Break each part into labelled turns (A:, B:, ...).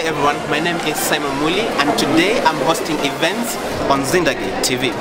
A: everyone, my name is Simon Muli and today I'm hosting events on Zindagi TV.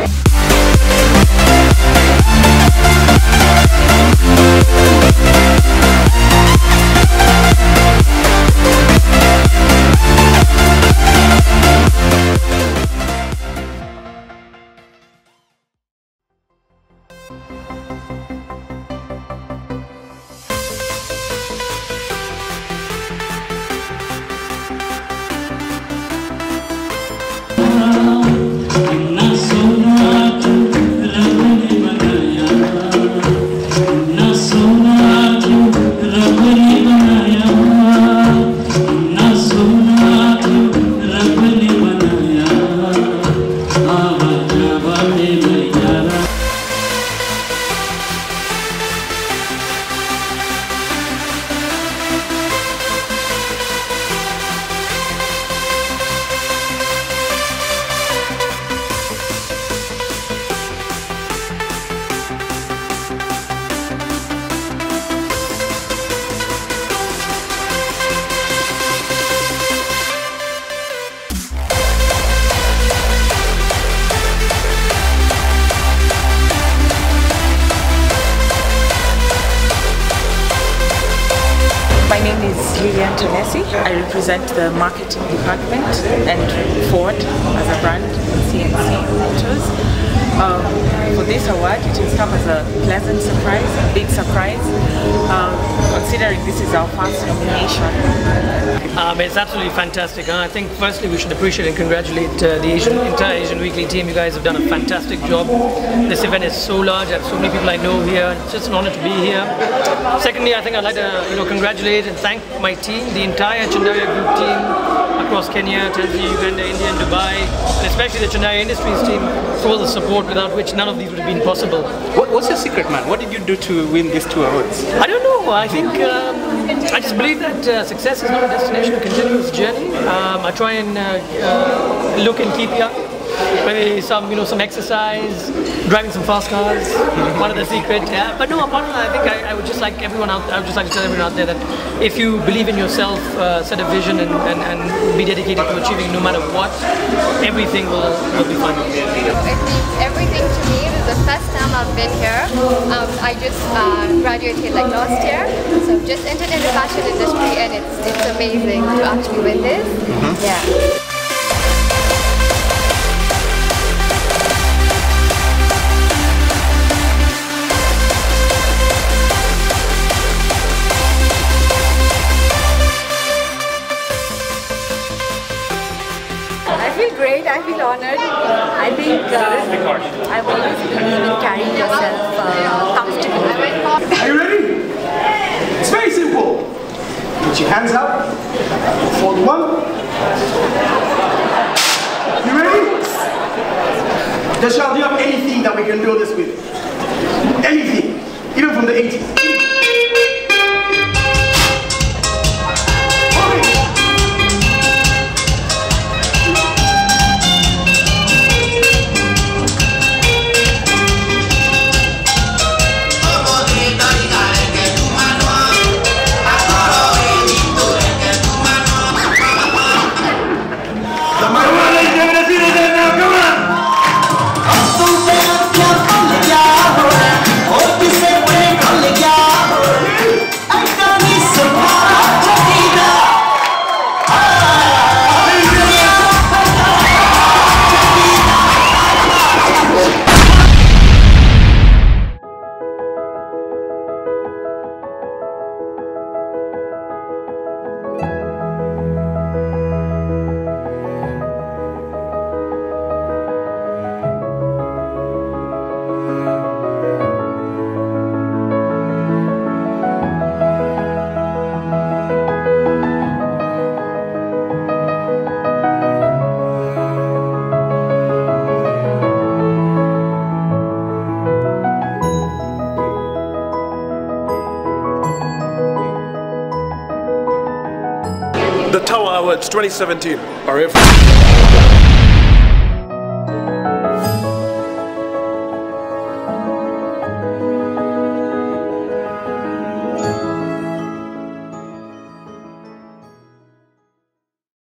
B: My name is Lilian Tonesi. I represent the marketing department and Ford as a brand, CNC Motors. For this award, it has come as a pleasant surprise, a big surprise, considering this is our first nomination.
C: It's absolutely fantastic. I think firstly we should appreciate and congratulate the entire Asian Weekly team. You guys have done a fantastic job. This event is so large. I have so many people I know here. It's just an honor to be here. Secondly, I think I'd like to congratulate and thank my team, the entire Chandaya Group team across Kenya, Tanzania, Uganda, India and Dubai, and especially the Chandaya Industries team for all the support without which none of these would have been possible.
A: What's your secret, man? What did you do to win these 2 awards?
C: I don't know. I think I just believe that success is not a destination, a continuous journey. I try and look and keep young. Maybe some exercise, driving some fast cars, one of the secret. Yeah. But no, apart from that, I think I would just like everyone out. I would just like to tell everyone out there that if you believe in yourself, set a vision, and be dedicated to achieving no matter what, everything will be fine.
D: It means everything to me. This is the first time I've been here. I just graduated like last year, so I've just entered in the fashion industry, and it's amazing to actually win this. Yeah.
E: I feel great, I feel honored. I think I've always believed in carrying yourself comfortably.
F: Are you ready? It's very simple. Put your hands up. Fold one. You ready? Dashal, do you have anything that we can do this with? Anything. Even from the 80s.
G: The Tower Awards 2017 are here.